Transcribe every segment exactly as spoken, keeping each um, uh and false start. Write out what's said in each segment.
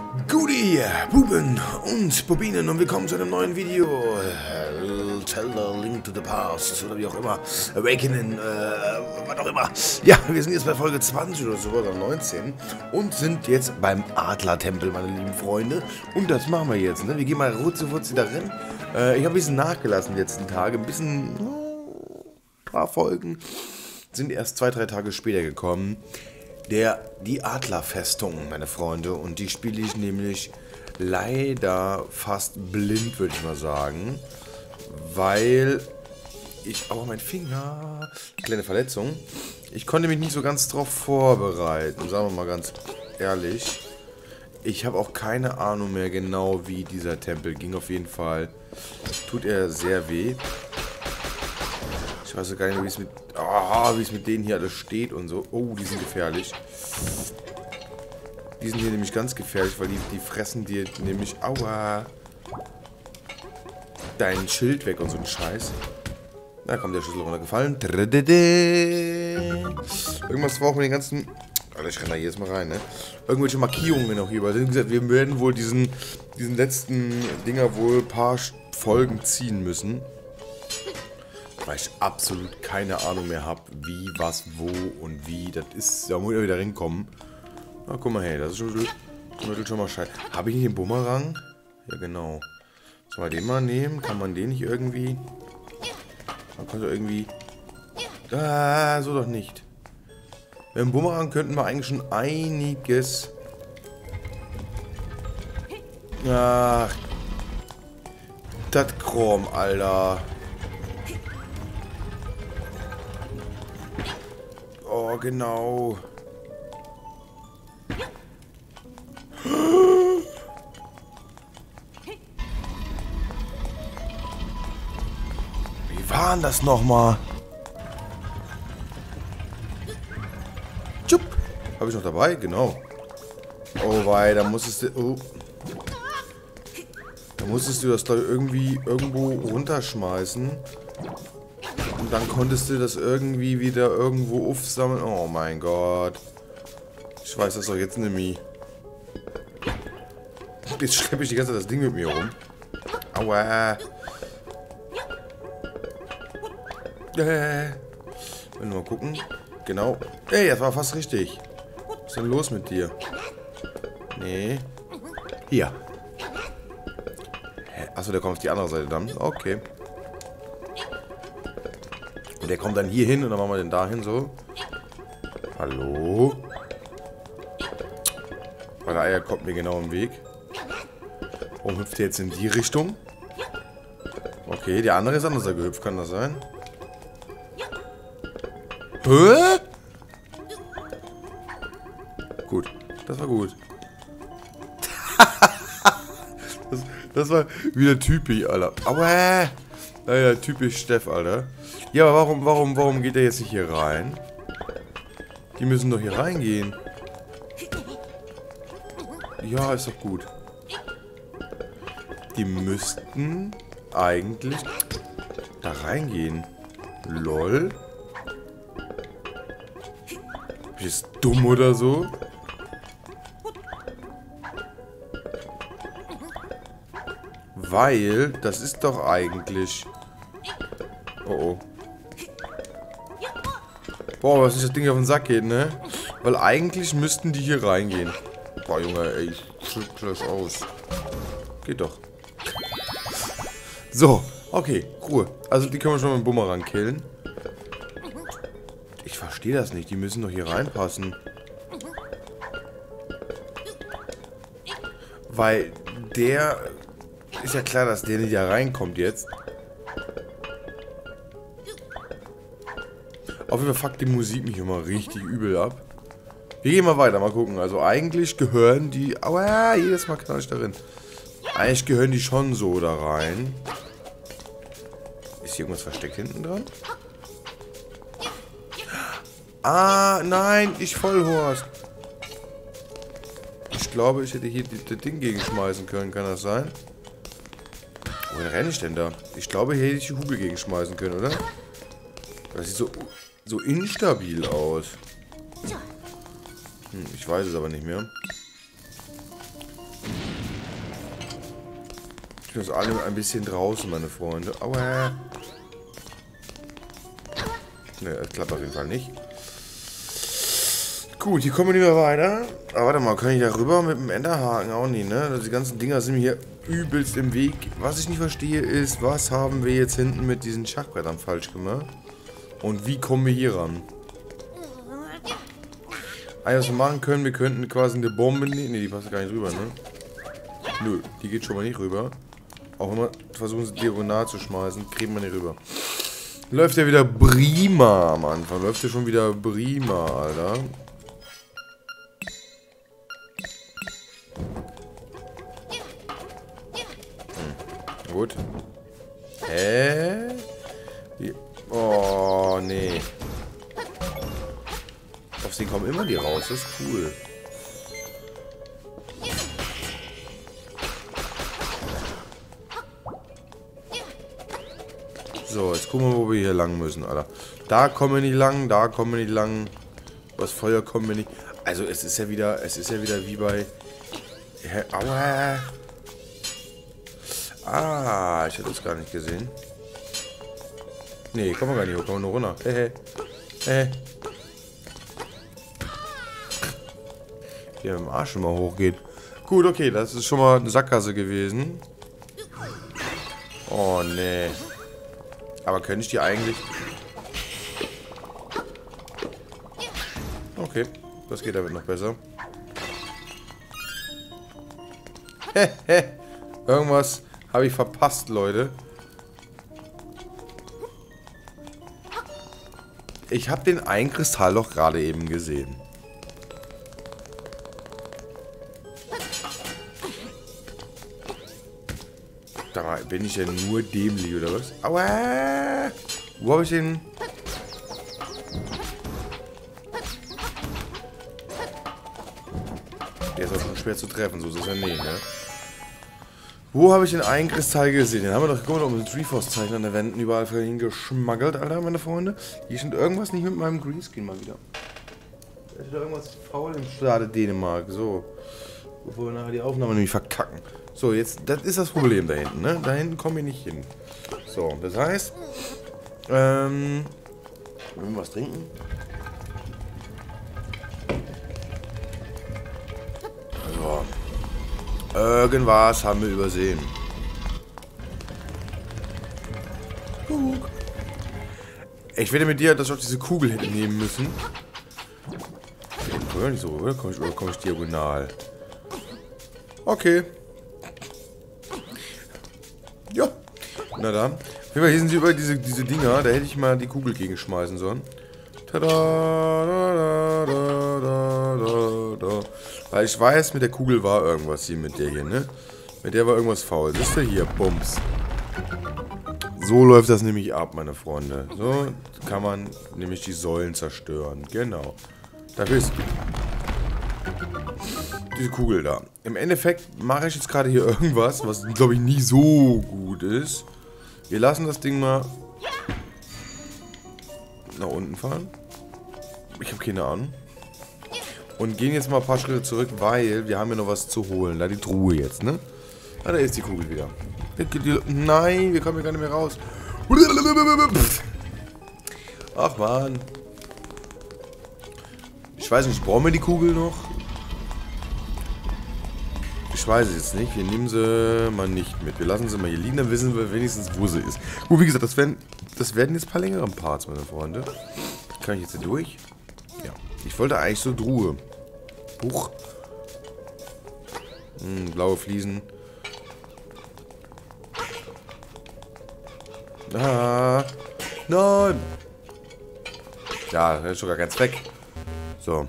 Gudi, Buben und Bobinen und willkommen zu einem neuen Video. Äh, Tell the Link to the Past oder wie auch immer. Awakening, äh, was auch immer. Ja, wir sind jetzt bei Folge zwanzig oder so, oder neunzehn und sind jetzt beim Adlertempel, meine lieben Freunde. Und das machen wir jetzt, ne? Wir gehen mal rutzewutzi darin. Äh, ich habe ein bisschen nachgelassen die letzten Tage, ein bisschen, oh, ein paar Folgen sind erst zwei, drei Tage später gekommen. Der, die Adlerfestung, meine Freunde, und die spiele ich nämlich leider fast blind, würde ich mal sagen, weil ich, oh mein Finger, kleine Verletzung, ich konnte mich nicht so ganz drauf vorbereiten, sagen wir mal ganz ehrlich. Ich habe auch keine Ahnung mehr genau, wie dieser Tempel ging. Auf jeden Fall tut er sehr weh. Ich weiß gar nicht, wie es mit, oh, wie es mit denen hier alles steht und so. Oh, die sind gefährlich. Die sind hier nämlich ganz gefährlich, weil die, die fressen dir nämlich, aua, dein Schild weg und so ein Scheiß. Da kommt der Schlüssel runtergefallen. Irgendwas war auch mit den ganzen, Alter, ich renne da jedes Mal rein, ne? Irgendwelche Markierungen noch hier. Weil wie gesagt, wir werden wohl diesen, diesen letzten Dinger wohl ein paar Folgen ziehen müssen. Weil ich absolut keine Ahnung mehr habe, wie, was, wo und wie. Das ist, da muss ich wieder hinkommen. Na, guck mal, hey, das ist schon, das ist schon mal scheiße. Habe ich nicht den Bumerang? Ja, genau. Soll man den mal nehmen? Kann man den nicht irgendwie... Man könnte irgendwie... Ah, so doch nicht. Mit dem Bumerang könnten wir eigentlich schon einiges... Ach... Das Chrom, Alter... Oh, genau. Wie war denn das nochmal? Tschupp. Habe ich noch dabei? Genau. Oh, wei, da musstest du... Oh. Da musstest du das da irgendwie irgendwo runterschmeißen. Und dann konntest du das irgendwie wieder irgendwo aufsammeln. Oh mein Gott. Ich weiß das doch jetzt nämlich. Jetzt schleppe ich die ganze Zeit das Ding mit mir rum. Aua. Äh. Wollen wir mal gucken. Genau. Ey, das war fast richtig. Was ist denn los mit dir? Nee. Hier. Achso, der kommt auf die andere Seite dann. Okay. Der kommt dann hier hin und dann machen wir den da hin so. Hallo? Weil der Eier kommt mir genau im Weg. Warum hüpft der jetzt in die Richtung? Okay, der andere ist anders gehüpft, kann das sein? Hä? Gut, das war gut. das, das war wieder typisch, Alter. Aber ja, typisch Steff, Alter. Ja, aber warum, warum, warum geht er jetzt nicht hier rein? Die müssen doch hier reingehen. Ja, ist doch gut. Die müssten eigentlich da reingehen. Lol. Bin ich jetzt dumm oder so? Weil, das ist doch eigentlich... Oh oh. Boah, was ist das Ding auf den Sack geht, ne? Weil eigentlich müssten die hier reingehen. Boah, Junge, ey, ich flipp gleich aus. Geht doch. So, okay, Ruhe. Also die können wir schon mit dem Bumerang killen. Ich verstehe das nicht, die müssen doch hier reinpassen. Weil der... Ist ja klar, dass der nicht da reinkommt jetzt. Auf jeden Fall fuckt die Musik mich immer richtig übel ab. Wir gehen mal weiter, mal gucken. Also eigentlich gehören die... Aua, jedes Mal knall ich darin. Eigentlich gehören die schon so da rein. Ist hier irgendwas versteckt hinten dran? Ah, nein, ich Vollhorst. Ich glaube, ich hätte hier das Ding gegenschmeißen können. Kann das sein? Wohin renne ich denn da? Ich glaube, hier hätte ich die Hubel gegenschmeißen können, oder? Das sieht so... so instabil aus. Hm, ich weiß es aber nicht mehr. Ich bin alle ein bisschen draußen, meine Freunde. Aua. Ne, das klappt auf jeden Fall nicht. Gut, hier kommen wir nicht mehr weiter. Aber warte mal, kann ich da rüber mit dem Enderhaken? Auch nicht, ne? Also die ganzen Dinger sind mir hier übelst im Weg. Was ich nicht verstehe ist, was haben wir jetzt hinten mit diesen Schachbrettern falsch gemacht? Und wie kommen wir hier ran? Eigentlich, was wir machen können, wir könnten quasi eine Bombe nehmen. Ne, die passt gar nicht rüber, ne? Nö, die geht schon mal nicht rüber. Auch wenn wir versuchen, sie diagonal zu schmeißen, kriegen wir nicht rüber. Läuft ja wieder prima am Anfang. Läuft ja schon wieder prima, Alter. Hm. Gut. Hä? Die oh, nee. Auf sie kommen immer die raus. Das ist cool. So, jetzt gucken wir, wo wir hier lang müssen, Alter. Da kommen wir nicht lang, da kommen wir nicht lang. Das Feuer kommen wir nicht. Also es ist ja wieder, es ist ja wieder wie bei... Aua. Ah, ich hätte das gar nicht gesehen. Nee, kommen wir gar nicht hoch, kommen wir nur runter. Hehe. Hehe. Hier mit dem Arsch schon mal hochgeht. Gut, okay, das ist schon mal eine Sackgasse gewesen. Oh, nee. Aber könnte ich die eigentlich... Okay, das geht damit noch besser. Irgendwas habe ich verpasst, Leute. Ich habe den einen Kristall doch gerade eben gesehen. Da mal, bin ich denn nur dämlich oder was? Aua! Wo habe ich den? Der ist auch schon schwer zu treffen, so ist es ja nicht, ne? Wo habe ich den einen Kristall gesehen? Den haben wir doch, guck mal, um das Treeforce-Zeichen an der Wänden überall für ihn geschmackelt, Alter, meine Freunde. Hier stimmt irgendwas nicht mit meinem Greenscreen mal wieder. Da ist wieder irgendwas faul im Staate Dänemark, so. Bevor wir nachher die Aufnahme nämlich verkacken. So, jetzt, das ist das Problem da hinten, ne? Da hinten kommen wir nicht hin. So, das heißt, ähm, wollen wir was trinken? So. Irgendwas haben wir übersehen. Guck. Ich werde mit dir, dass ich auch diese Kugel hätte nehmen müssen. Ich komme nicht so, oder? Komme ich, oder komme ich diagonal? Okay. Ja. Na dann. Hier sind sie über diese, diese Dinger. Da hätte ich mal die Kugel gegen schmeißen sollen. Tada, da, da, da, da, da. Weil ich weiß, mit der Kugel war irgendwas hier mit der hier, ne? Mit der war irgendwas faul. Siehst du hier? Bums. So läuft das nämlich ab, meine Freunde. So kann man nämlich die Säulen zerstören. Genau. Dafür ist diese Kugel da. Im Endeffekt mache ich jetzt gerade hier irgendwas, was, glaube ich, nie so gut ist. Wir lassen das Ding mal nach unten fahren. Ich habe keine Ahnung. Und gehen jetzt mal ein paar Schritte zurück, weil wir haben ja noch was zu holen. Da die Truhe jetzt, ne? Ah, da ist die Kugel wieder. Nein, wir kommen hier gar nicht mehr raus. Ach, Mann. Ich weiß nicht, brauchen wir die Kugel noch? Ich weiß es jetzt nicht. Wir nehmen sie mal nicht mit. Wir lassen sie mal hier liegen, dann wissen wir wenigstens, wo sie ist. Gut, wie gesagt, das werden, das werden jetzt ein paar längere Parts, meine Freunde. Kann ich jetzt hier durch? Ja. Ich wollte eigentlich so Truhe. Buch. Hm, blaue Fliesen. Ah. Nein. Ja, das ist sogar ganz weg. So.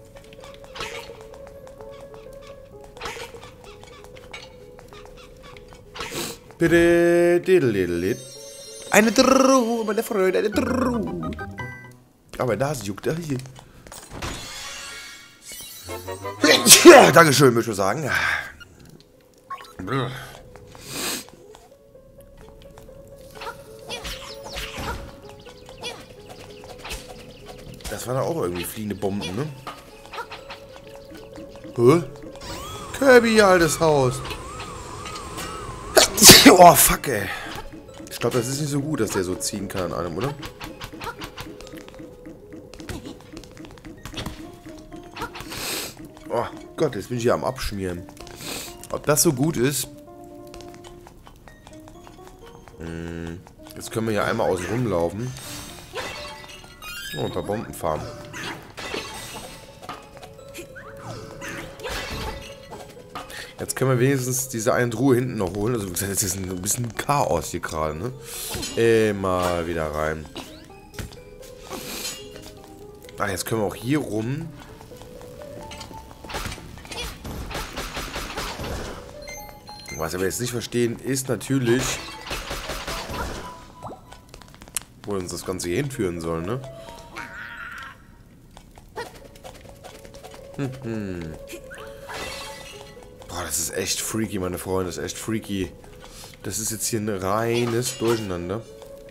Eine Truhe, meine Freunde, eine Truhe. Aber das juckt er hier. Ja, Dankeschön, würde ich sagen. Das waren auch irgendwie fliegende Bomben, ne? Hä? Kirby, altes Haus. Oh, fuck, ey. Ich glaube, das ist nicht so gut, dass der so ziehen kann an einem, oder? Oh Gott, jetzt bin ich hier am Abschmieren. Ob das so gut ist? Hm, jetzt können wir hier einmal außen rumlaufen. Oh, ein paar Bomben fahren. Jetzt können wir wenigstens diese eine Truhe hinten noch holen. Also jetzt ist ein bisschen Chaos hier gerade, ne? Immer wieder rein. Ah, jetzt können wir auch hier rum. Was wir jetzt nicht verstehen, ist natürlich, wo uns das Ganze hier hinführen soll, ne? Hm, hm. Boah, das ist echt freaky, meine Freunde. Das ist echt freaky. Das ist jetzt hier ein reines Durcheinander.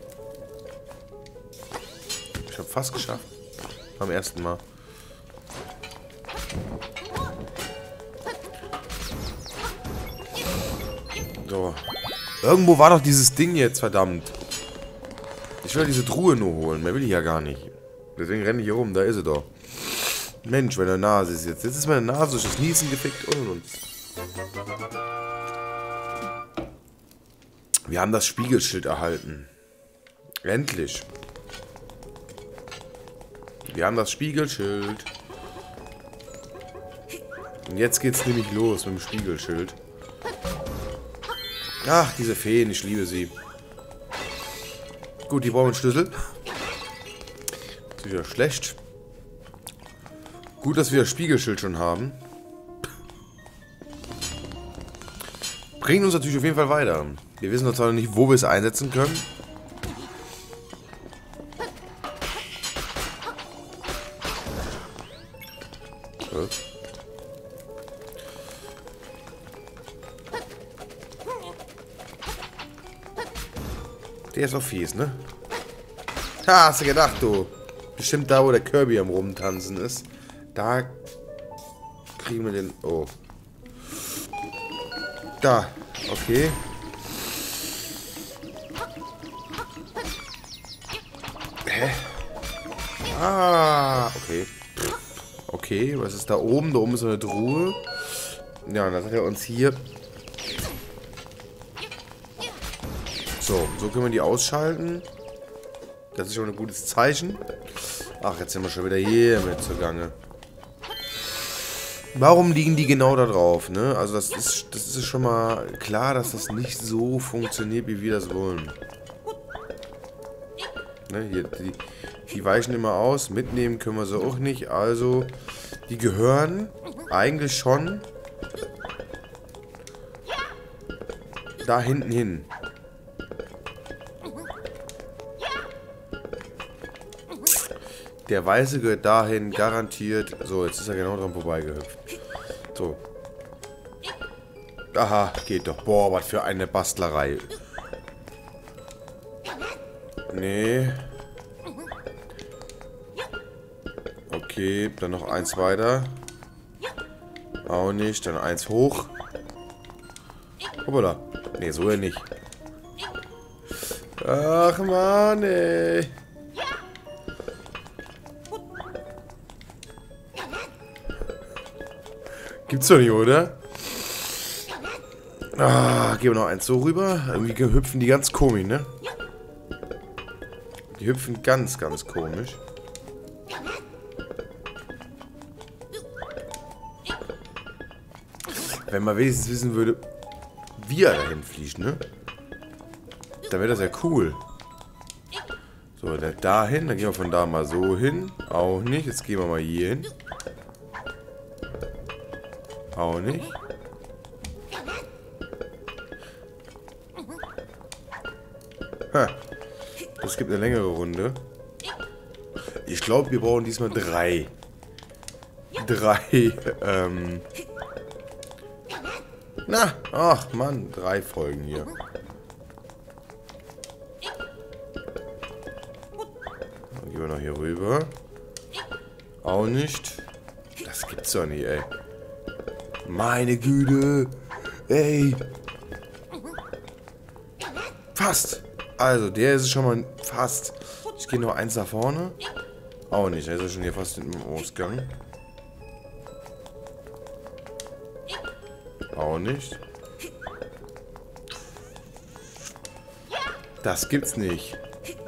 Ich habe fast geschafft. Beim ersten Mal. So. Irgendwo war doch dieses Ding jetzt, verdammt. Ich will diese Truhe nur holen. Mehr will ich ja gar nicht. Deswegen renne ich hier rum. Da ist sie doch. Mensch, meine Nase ist jetzt. Jetzt ist meine Nase durch das Niesen gefickt und und. Wir haben das Spiegelschild erhalten. Endlich. Wir haben das Spiegelschild. Und jetzt geht's nämlich los mit dem Spiegelschild. Ach, diese Feen, ich liebe sie. Gut, die brauchen einen Schlüssel. Das ist wieder schlecht. Gut, dass wir das Spiegelschild schon haben. Bringt uns natürlich auf jeden Fall weiter. Wir wissen zwar noch nicht, wo wir es einsetzen können. So. Der ist auch fies, ne? Ha, hast du gedacht, du. Bestimmt da, wo der Kirby am Rumtanzen ist. Da kriegen wir den... Oh. Da. Okay. Hä? Ah, okay. Okay, was ist da oben? Da oben ist eine Truhe. Ja, und dann hat er uns hier... So, so können wir die ausschalten. Das ist schon ein gutes Zeichen. Ach, jetzt sind wir schon wieder hier mit zugange. Warum liegen die genau da drauf, ne? Also das ist, das ist schon mal klar, dass das nicht so funktioniert, wie wir das wollen. Ne, hier, die, die weichen immer aus. Mitnehmen können wir sie auch nicht. Also, die gehören eigentlich schon da hinten hin. Der Weiße gehört dahin, garantiert. So, jetzt ist er genau dran vorbeigehüpft. So. Aha, geht doch. Boah, was für eine Bastlerei. Nee. Okay, dann noch eins weiter. Auch nicht, dann eins hoch. Hoppala. Nee, so ja nicht. Ach, Mann, ey. Gibt's doch nicht, oder? Ah, gehen wir noch eins so rüber. Irgendwie hüpfen die ganz komisch, ne? Die hüpfen ganz, ganz komisch. Wenn man wenigstens wissen würde, wie er dahin fliegt, ne? Dann wäre das ja cool. So, dann dahin. Dann gehen wir von da mal so hin. Auch nicht. Jetzt gehen wir mal hier hin. Auch nicht. Ha. Das gibt eine längere Runde. Ich glaube, wir brauchen diesmal drei. Drei, ähm... Na, ach Mann, drei Folgen hier. Dann gehen wir noch hier rüber. Auch nicht. Das gibt's doch nicht, ey. Meine Güte. Ey. Fast. Also, der ist schon mal fast. Ich gehe noch eins nach vorne. Auch nicht, er ist ja schon hier fast im Ausgang. Auch nicht. Das gibt's nicht.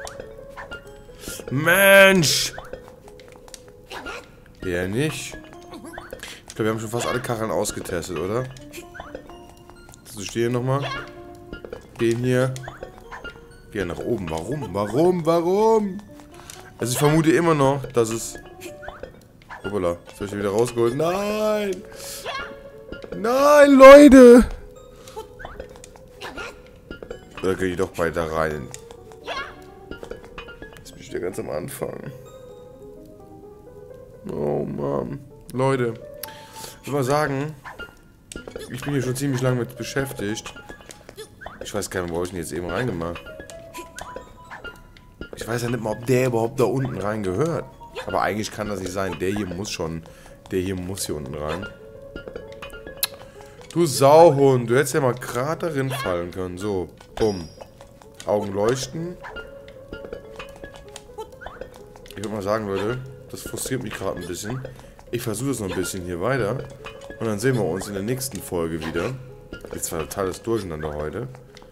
Mensch! Der nicht. Ich glaube, wir haben schon fast alle Kacheln ausgetestet, oder? So, stehen nochmal. Den hier. Geh nach oben. Warum? Warum? Warum? Also ich vermute immer noch, dass es... Hoppala. Jetzt habe ich wieder rausgeholt. Nein! Nein, Leute! Oder kriege ich doch weiter rein? Jetzt bin ich wieder ganz am Anfang. Oh Mann. Leute. Ich will mal sagen, ich bin hier schon ziemlich lange mit beschäftigt. Ich weiß gar nicht, wo habe ich denn jetzt eben reingemacht. Ich weiß ja nicht mal, ob der überhaupt da unten rein gehört. Aber eigentlich kann das nicht sein. Der hier muss schon. Der hier muss hier unten rein. Du Sauhund. Du hättest ja mal gerade darin fallen können. So. Bumm. Augen leuchten. Ich würde mal sagen, Leute. Das frustriert mich gerade ein bisschen. Ich versuche es noch ein bisschen hier weiter. Und dann sehen wir uns in der nächsten Folge wieder. Jetzt war totales Durcheinander heute.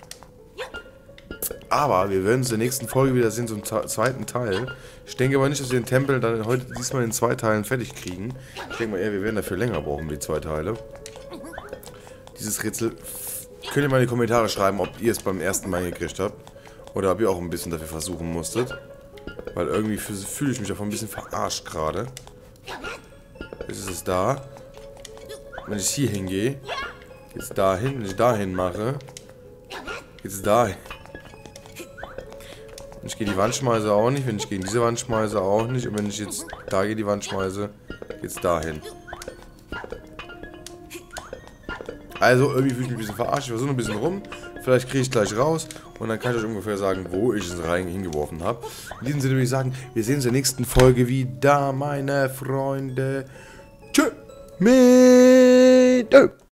Aber wir werden uns in der nächsten Folge wieder sehen, zum zweiten Teil. Ich denke aber nicht, dass wir den Tempel dann heute diesmal in zwei Teilen fertig kriegen. Ich denke mal eher, wir werden dafür länger brauchen, wie zwei Teile. Dieses Rätsel, könnt ihr mal in die Kommentare schreiben, ob ihr es beim ersten Mal gekriegt habt. Oder ob ihr auch ein bisschen dafür versuchen musstet. Weil irgendwie fühle ich mich davon ein bisschen verarscht gerade. Jetzt ist es da. Wenn ich hier hingehe, geht es dahin. Wenn ich dahin mache, geht es dahin. Wenn ich gehe die Wand schmeiße auch nicht. Wenn ich gegen diese Wand schmeiße auch nicht. Und wenn ich jetzt da gehe die Wand schmeiße, geht es dahin. Also irgendwie fühle ich mich ein bisschen verarscht. Ich versuche ein bisschen rum. Vielleicht kriege ich gleich raus. Und dann kann ich euch ungefähr sagen, wo ich es rein hingeworfen habe. In diesem Sinne würde ich sagen, wir sehen uns in der nächsten Folge wieder, meine Freunde. Tschö. Mit.